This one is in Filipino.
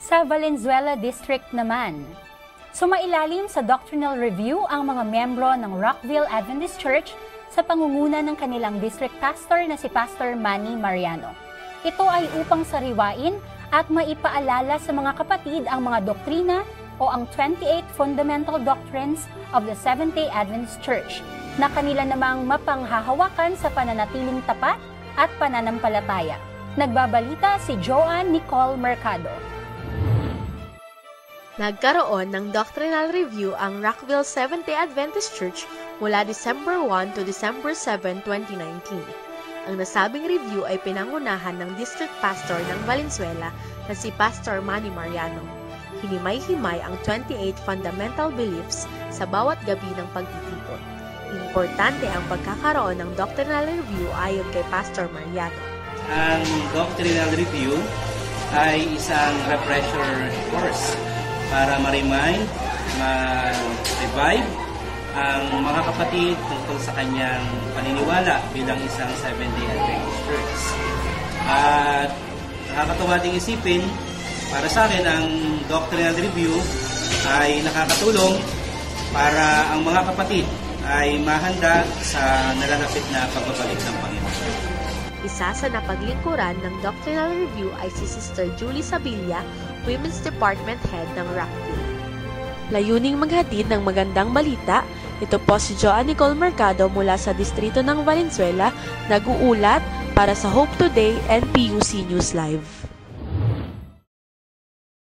Sa Valenzuela District naman, sumailalim sa doctrinal review ang mga membro ng Rockville Adventist Church sa pangunguna ng kanilang district pastor na si Pastor Manny Mariano. Ito ay upang sariwain at maipaalala sa mga kapatid ang mga doktrina o ang 28 Fundamental Doctrines of the Seventh-day Adventist Church na kanila namang mapanghahawakan sa pananatiling tapat at pananampalataya. Nagbabalita si Joanne Nicole Mercado. Nagkaroon ng doctrinal review ang Rockville Seventh-day Adventist Church mula December 1 to December 7, 2019. Ang nasabing review ay pinangunahan ng District Pastor ng Valenzuela na si Pastor Manny Mariano. Hinimay-himay ang 28 fundamental beliefs sa bawat gabi ng pagtitipon. Importante ang pagkakaroon ng doctrinal review ayon kay Pastor Mariano. Ang doctrinal review ay isang refresher course para ma-remind, ma-revive ang mga kapatid tungkol sa kanyang paniniwala bilang isang Seventh-day Adventist Church. At nakakatuwa ding isipin, para sa akin, ang doctrinal review ay nakakatulong para ang mga kapatid ay mahanda sa nalalapit na pagbabalik ng Panginoon. Isa sa napaglingkuran ng doctrinal review ay si Sister Julie Sabilla, Women's Department Head ng Rockville. Layuning maghatid ng magandang balita, ito po si Joanne Nicole Mercado mula sa distrito ng Valenzuela, nag-uulat para sa Hope Today and PUC News Live.